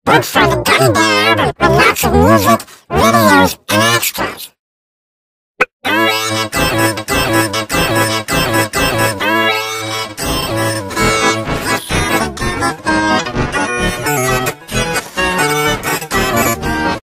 Look for the Gummy Bear with lots of music, videos,